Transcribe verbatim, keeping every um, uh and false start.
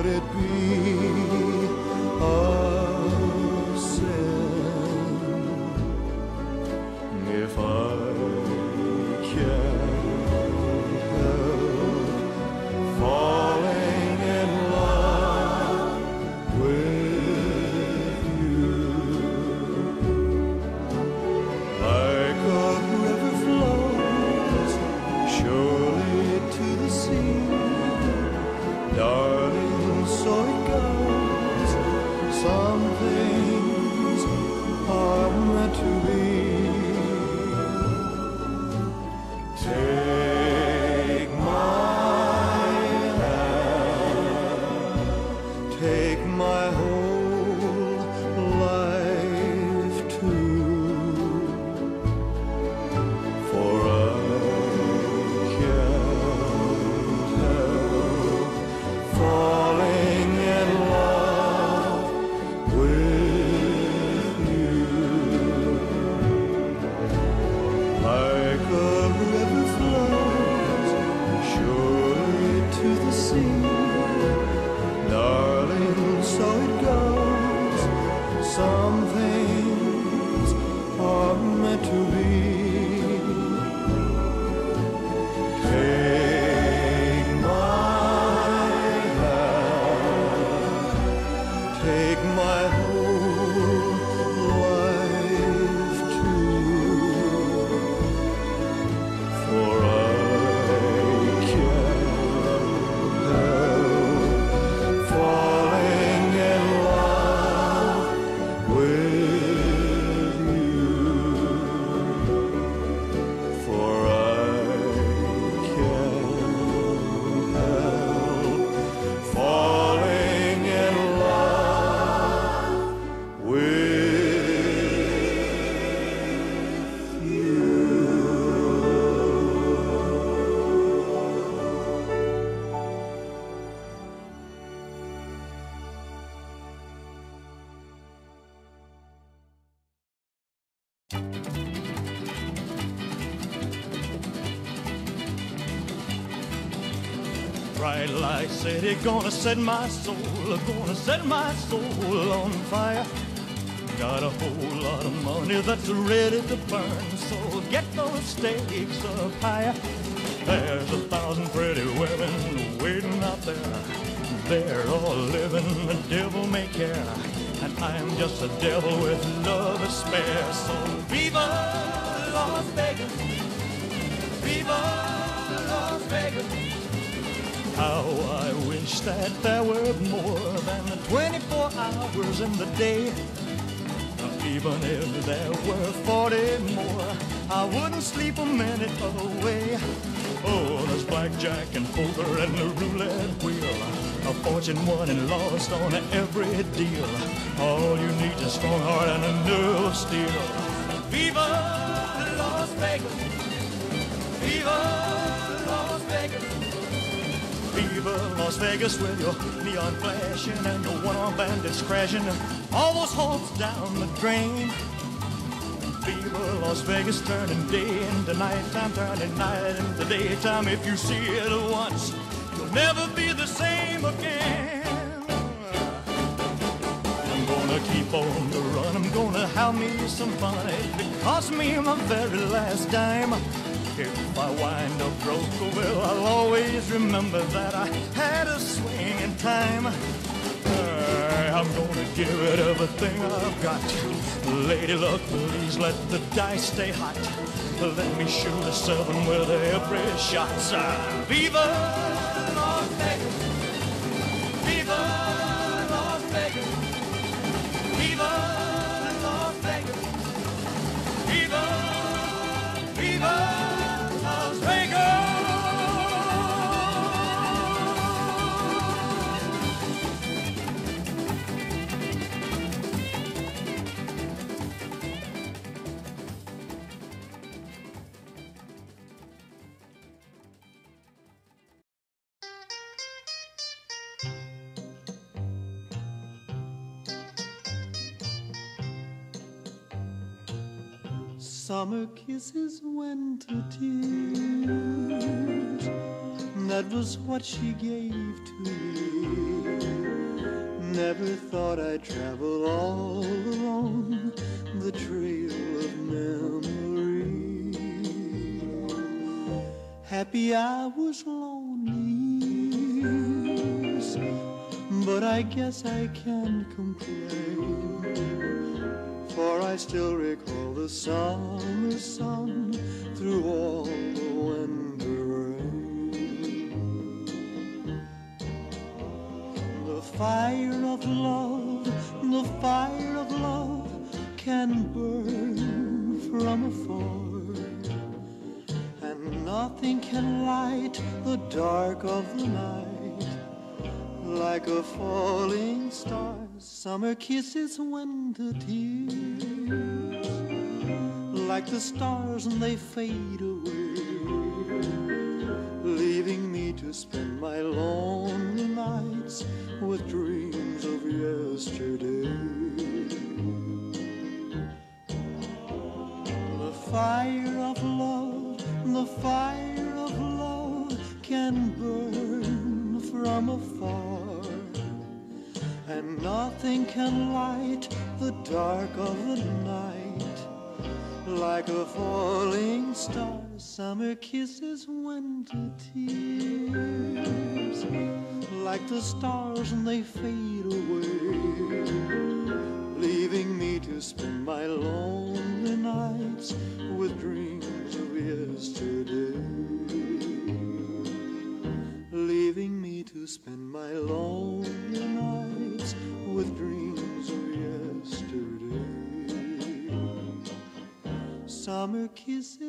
would it be a sin if I can't help falling in love with you? Like a river flows surely to the sea, darling, so it goes. Some things are meant to be. Take my hand, take my whole life too, for I can't help falling in love with you. Like a river flows surely to the sea, darling, so it goes. Some things are meant to be. Take my hand, take my whole life too, for I can't help falling in love with you, for I can't help falling in love with you. Bright light city, gonna set my soul, gonna set my soul on fire. Got a whole lot of money that's ready to burn, so get those stakes up higher. There's a thousand pretty women waiting out there. They're all living the devil may care, and I'm just a devil with love to spare. So viva Las Vegas, viva Las Vegas. How I wish that there were more than the twenty-four hours in the day. Even if there were forty more, I wouldn't sleep a minute away. Oh, there's blackjack and poker and the roulette wheel, a fortune won and lost on every deal. All you need is a strong heart and a nerve of steel. Viva Las Vegas, viva Las Vegas, viva Las Vegas, with your neon flashing and your one-armed bandits crashing all those hopes down the drain. Viva Las Vegas, turning day into nighttime, turning night into daytime. If you see it once, you'll never be the same again. I'm gonna keep on the run, I'm gonna have me some fun. It cost me my very last dime. If I wind up broke, well, I'll always remember that I had a swing in time. Uh, I'm gonna give it everything I've got. Lady luck, please let the dice stay hot. Let me shoot a seven with every shot. Uh, Viva Las Vegas, viva Las Vegas, viva Las Vegas, viva, viva Las Vegas. Summer kisses, winter tears, that was what she gave to me. Never thought I'd travel all alone the trail of memory. Happy I was lonely, but I guess I can't complain, for I still recall the summer sun through all the winter rain. The fire of love, the fire of love can burn from afar, and nothing can light the dark of the night like a falling star. Summer kisses, winter tears, like the stars and they fade away, leaving me to spend my lonely nights with dreams of yesterday. The fire of love, the fire of love can burn from afar, and nothing can light the dark of the night like a falling star. Summer kisses, winter tears, like the stars and they fade away, leaving me to spend my lonely nights with dreams of yesterday. Leaving me to spend my lonely nights with dreams of yesterday. Summer kisses,